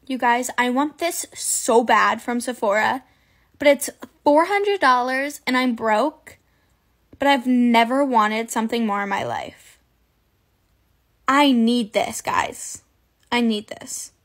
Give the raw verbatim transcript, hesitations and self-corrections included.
You guys, I want this so bad from Sephora, but it's four hundred dollars and I'm broke, but I've never wanted something more in my life. I need this, guys. I need this.